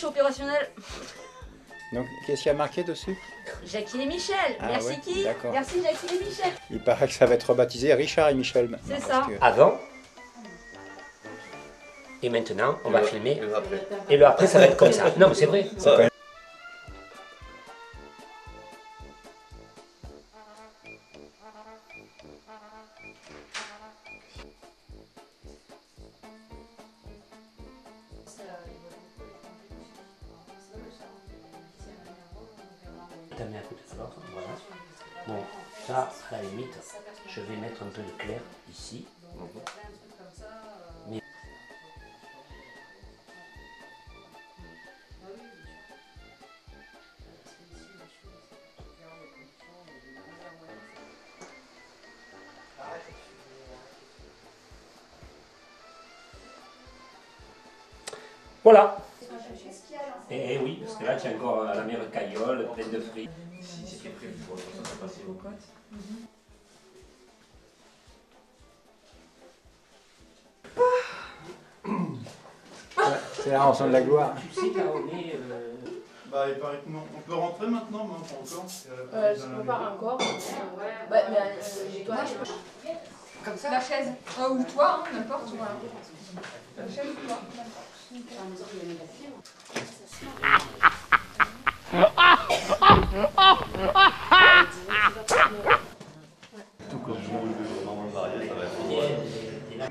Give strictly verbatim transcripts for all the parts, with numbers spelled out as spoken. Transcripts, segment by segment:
suis opérationnelle. Donc, qu'est-ce qu'il y a marqué dessus? Jackie et Michel. Ah, Merci ouais, qui? d'accord. Merci Jackie et Michel. Il paraît que ça va être rebaptisé Richard et Michel. C'est Non, ça. parce que- Avant. Et maintenant, on va le, filmer. le après. Et le après, ça va être comme ça. Non, mais c'est vrai. c'est quand même- T'as mis un coup de flotte, voilà. Bon, ça, à la limite, je vais mettre un peu de clair ici. Mais... Voilà. Et oui, parce que là, tu as encore la mer caillole, pleine de fruits. Si c'était prévu pour ça, ça passait au côte. C'est la rançon de la gloire. Tu sais, Caroline, euh... Bah, il paraît que non. On peut rentrer maintenant, mais pas encore. Euh, je peux pas encore. Ouais, mais euh, toi, je... Comme ça. La chaise. Euh, ou toi, hein, n'importe, voilà. La chaise ou toi, Tout comme je veux vraiment le mariage, ça va être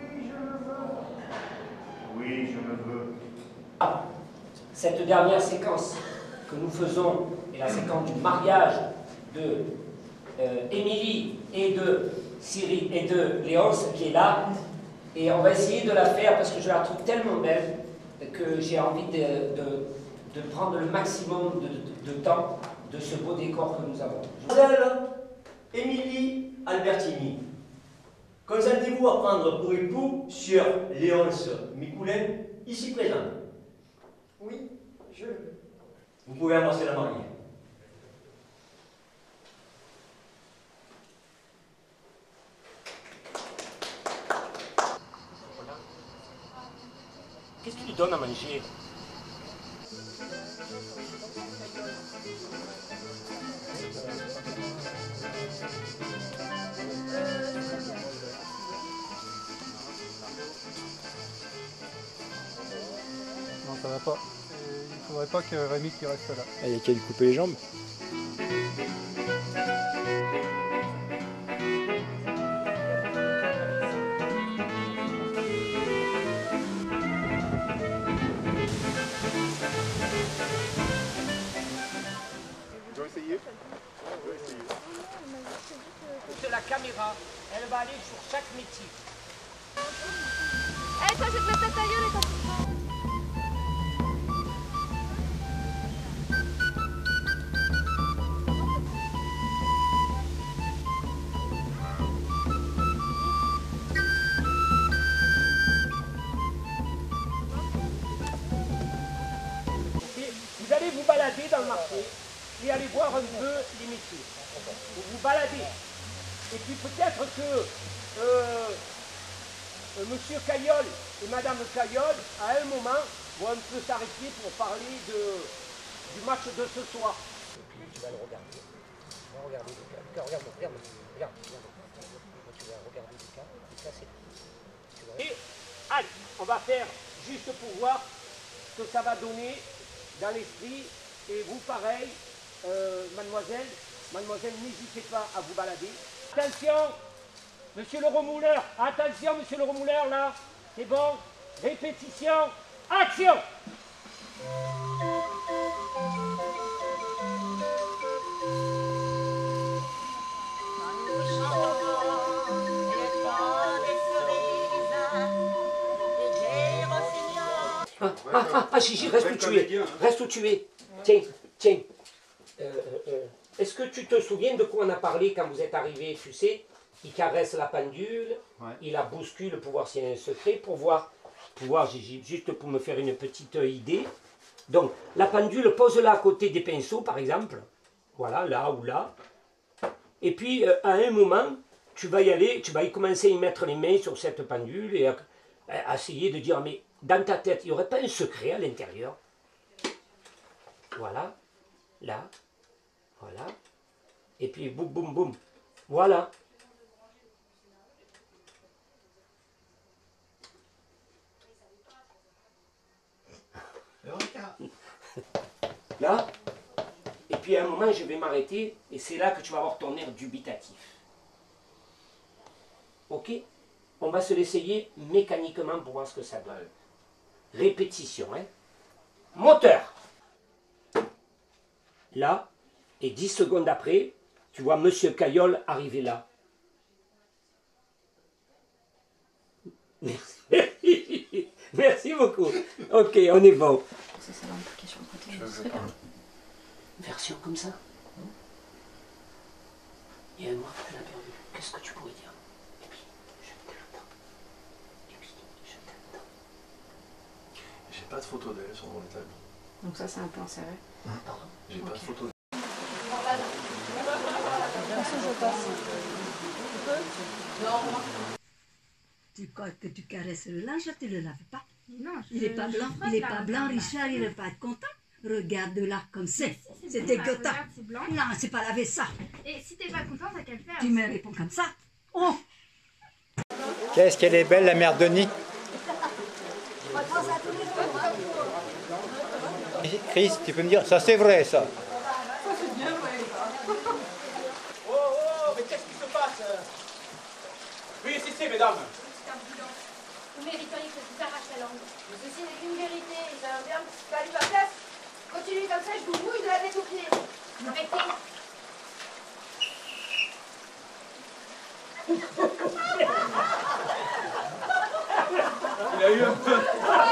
oui, je me veux. Cette dernière séquence que nous faisons est la séquence du mariage de euh, Émilie et de Cyril et de Léonce qui est là. Et on va essayer de la faire parce que je la trouve tellement belle que j'ai envie de, de, de prendre le maximum de, de, de temps de ce beau décor que nous avons. Mademoiselle Émilie Albertini, consentez-vous à prendre pour époux Sieur Léonce Micoulin, ici présent? Oui, je le veux. Vous pouvez embrasser la mariée. Qu'est-ce que tu lui donnes à manger? Non, ça va pas. Euh, Il faudrait pas que Rémi qui reste là. Ah, il y a qu'à lui couper les jambes. De la caméra, elle va aller sur chaque métier. Eh, toi, je vais te mettre ta gueule et toi, tu prends. Vous allez vous balader dans le marché et aller voir un peu les métiers. Vous vous baladez. Et puis peut-être que euh, euh, Monsieur Caillol et Madame Caillol, à un moment, vont un peu s'arrêter pour parler de, du match de ce soir. Et puis tu vas le regarder. Tu vas regarder le cas. Regarde, regarde, regarde, regarde. Tu vas regarder le cas. Et ça, c'est... Et allez, on va faire juste pour voir ce que ça va donner dans l'esprit. Et vous, pareil, euh, mademoiselle, mademoiselle, n'hésitez pas à vous balader. Attention, monsieur le remouleur, attention, monsieur le remouleur, là, c'est bon, répétition, action! Ah, ah, ah, ah, Gigi, reste où tu es, reste où tu es. Tiens, tiens. Euh, euh, Est-ce que tu te souviens de quoi on a parlé quand vous êtes arrivé? Tu sais, il caresse la pendule, ouais. Il la bouscule pour voir s'il y a un secret, pour voir, pour voir, Gigi, juste pour me faire une petite idée. Donc, la pendule, pose-la à côté des pinceaux, par exemple. Voilà, là ou là. Et puis, euh, à un moment, tu vas y aller, tu vas y commencer à y mettre les mains sur cette pendule et à, à essayer de dire, mais dans ta tête, il n'y aurait pas un secret à l'intérieur? Voilà. Là. Voilà. Et puis boum, boum, boum. Voilà. Là. Et puis à un moment, je vais m'arrêter et c'est là que tu vas avoir ton air dubitatif. Ok? On va se l'essayer mécaniquement pour voir ce que ça donne. Répétition, hein? Moteur. Là, et dix secondes après, tu vois Monsieur Caillol arriver là. Merci. Merci beaucoup. Ok, on est bon. Ça, ça va impliquer sur le côté. Je veux pas. Version comme ça. Il y a un mois que tu l'as perdu. Qu'est-ce que tu pourrais dire? Et puis, je t'attends. Et puis, je t'attends. J'ai pas de photo d'elle sur mon établi. Donc ça, c'est un plan serré. Pardon? J'ai pas de photo d'elle. Tu crois que tu caresses le linge, tu ne le laves pas. Non, je, Il n'est pas je blanc, frotte il n'est là, pas là, blanc, là. Richard, il ne va pas être content. Regarde là comme c'est. C'est C'est bon, bah, dégoûtant. regarde, c'est blanc. Non, c'est pas laver ça. Et si t'es pas content, t'as qu'à le faire. Tu me réponds comme ça. Oh, Qu'est-ce qu'elle est belle, la mère Denis. Chris, tu peux me dire, ça c'est vrai ça. Oh, oh, mais qu'est-ce qui se passe? Oui, si, si, mesdames. Vous mériteriez que tu t'arraches la langue. Ceci n'est qu'une vérité, et ça va bien, pas lui ma place. Continuez comme ça, je vous mouille de la tête aux pieds. Arrêtez. Il a eu un peu.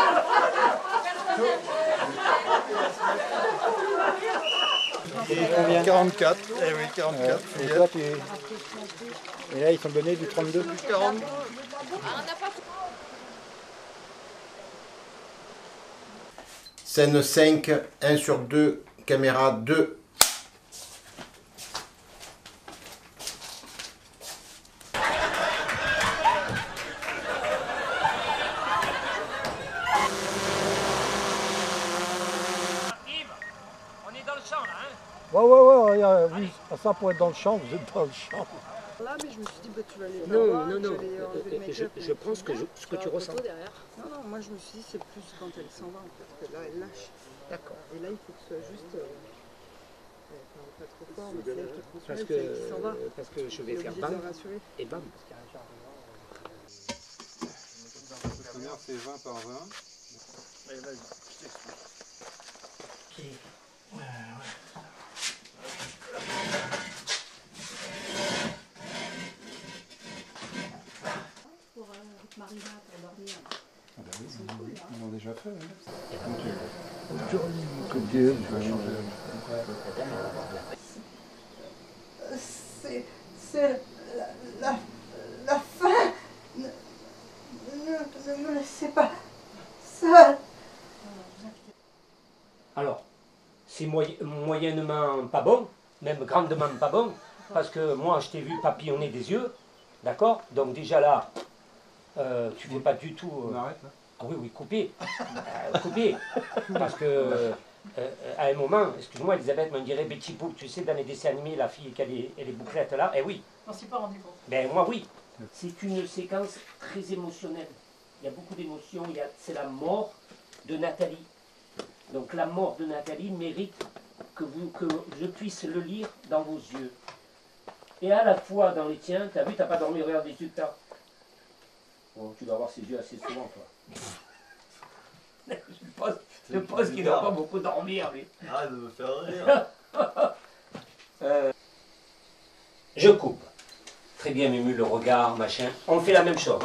Combien? quarante-quatre. Eh oui, quarante-quatre. Et toi, tu... Et là, ils sont donnés du trente-deux. quarante. Scène cinq, un sur deux, caméra deux. On est dans le champ là, hein? Ouais, ouais, ouais, regarde, oui, ça pour être dans le champ, vous êtes dans le champ. Là, mais je me suis dit, bah, tu vas les Non, avoir, non, non. tu vas les enlever le Euh, make-up je- et je puis pense que je- ce que tu tu vas ressens. photo derrière. Non, non, moi je me suis dit, c'est plus quand elle s'en va en fait, que là elle lâche. D'accord. Et là, il faut que ce soit juste. Euh, euh, enfin, pas trop fort, mais c'est elle qui prend Parce son que, aile, c'est elle qui s'en va. parce que je vais Elle est faire obligée de bam le rassurer. et bam. Cette première, c'est vingt par vingt. Allez, vas-y, je t'explique. Pour euh, Marina, pour dormir. Ah bah oui, ils l'ont déjà fait. Hein. C'est. C'est. La, la, la fin. Ne, ne, ne me laissez pas seule. Alors, c'est moy- moyennement pas bon, même grandement pas bon, parce que moi je t'ai vu papillonner des yeux, d'accord? Donc déjà là, euh, tu ne fais pas du tout... euh, On arrête là. Ah oui, oui, couper. Euh, couper. Parce que, euh, euh, à un moment, excuse-moi Elisabeth, mais on dirait Betty Boop, tu sais, dans les dessins animés, la fille qui a les, elle est bouclette là, eh oui. On s'y pas rendu compte. Ben moi oui. C'est une séquence très émotionnelle. Il y a beaucoup d'émotions, il y a- c'est la mort de Nathalie. Donc la mort de Nathalie mérite que, vous, que je puisse le lire dans vos yeux. Et à la fois dans les tiens, t'as vu, t'as pas dormi, regarde les yeux que t'as. Bon, tu dois avoir ces yeux assez souvent, toi. je pense, je pense qu'il ne doit pas beaucoup dormir, lui. Arrête de me faire rire. Euh, je coupe. Très bien, Mému, le regard, machin. On fait la même chose.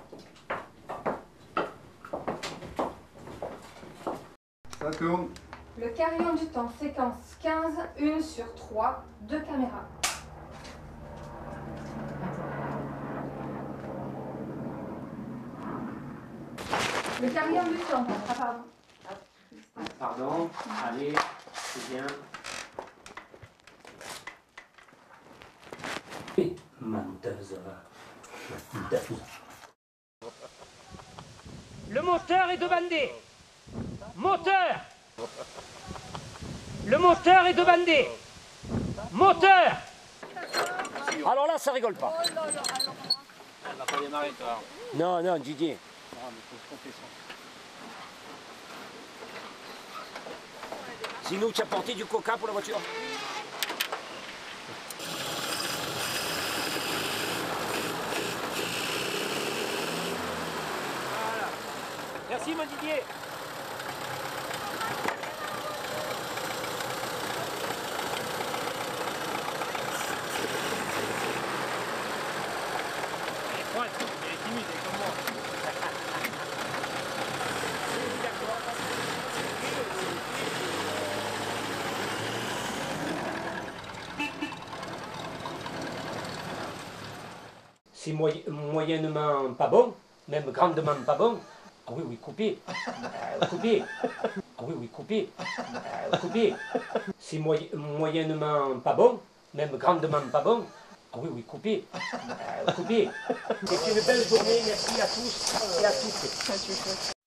Ça tourne. Le carillon du temps, séquence quinze, une sur trois, deux caméras. Le carillon du temps, ah pardon. Pardon, allez, c'est bien. Menteuse. Menteuse. Le moteur est demandé. Moteur. Le moteur est demandé. Moteur. Alors là, ça rigole pas. Elle va pas démarrer, toi. Non, non, Didier. Non, mais faut se tromper ça. Sinon, tu as porté du coca pour la voiture? Voilà. Merci, mon Didier. Ouais, elle est timide, elle est comme moi. C'est moy moyennement pas bon, même grandement pas bon. Ah oui, oui, coupé. Euh, coupé. Ah oui, oui, coupé. Euh, coupé. C'est moy moyennement pas bon, même grandement pas bon. Ah oui, oui, coupé. Euh, coupé. C'est une belle journée, merci à tous et à toutes.